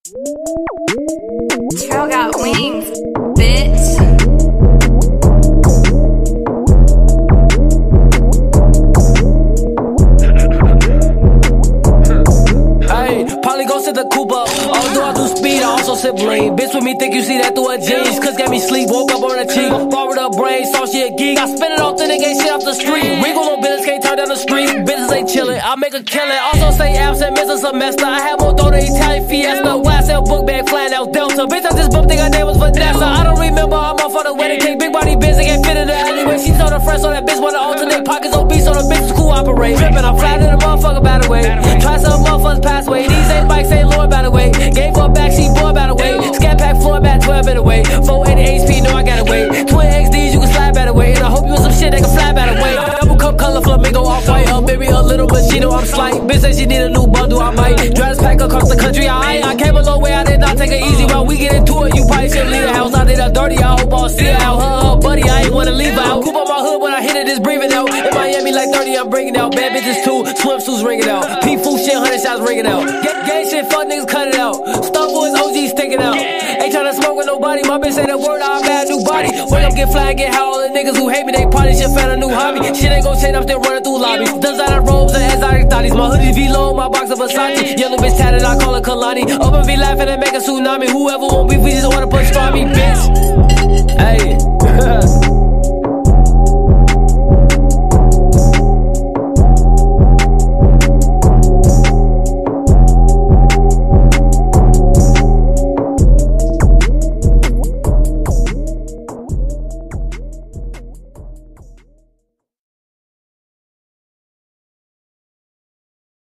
Girl got wings, bitch. Probably gon' sit the coupe up. Although I do speed, I also sip lean. Bitch with me think you see that through her jeans. Cause get me sleep, woke up on the cheek. Borrowed her brain, saw she a geek. I spin it off, then they ain't shit off the street. Wiggle on business, can't turn down the street. Business ain't chillin', I make a killing. Also say absent, miss a semester. I have more throw the Italian Fiesta. When I sell book bag, flying out Delta. Bitch, I just bumped, think her name was Vanessa. I don't remember, I'm off on the wedding cake. Big body bitch, can't fit in the alleyway. She told her friends on that bitch, wanna alternate pockets obese, so the bitches cooperate. Trippin', I'm flat in the motherfucker, by the way. Try some motherfuckers pass away. These ain't bikes, ain't Lord, by the way. Gave her a backseat boy, by the way. Scat pack floor, back 12 in the way. 480 HP, no, I got away. Twin XDs, you can slide by the way. And I hope you want some shit that can fly by the way. Double cup color, flamingo, off white. Baby, a little, but she know I'm slight. Bitch said she need a new bundle, I might. Drive this pack across the country, I came a long way, I did not take it easy. While we get into it, you probably should leave the house. I did her dirty, I hope I'll see her out. Buddy, I ain't wanna leave her out. Coop on my hood when I hit it, it's breathing out. In Miami, like 30, I'm bringing out. Bad bitches too, swimsuits ringing out. P-food shit, 100 shots ringing out. Gay shit, fuck niggas, cut it out. Star boys, OGs sticking out. Ain't tryna smoke with nobody. My bitch say the word, I'll buy a new body. Wake up, get fly, get high. All the niggas who hate me, they party shit, found a new hobby. Shit ain't gon' change, I'm still running through lobbies. Designer robes and exotic thotties. My hoodie V-Low, my box of Versace. Yellow bitch tatted, I call her Kalani. Open V laughing and make a tsunami. Whoever won't be, we just wanna put straw me, bitch. Hey.